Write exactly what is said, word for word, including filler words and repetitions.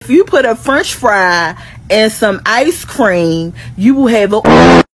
If you put a French fry and some ice cream, you will have a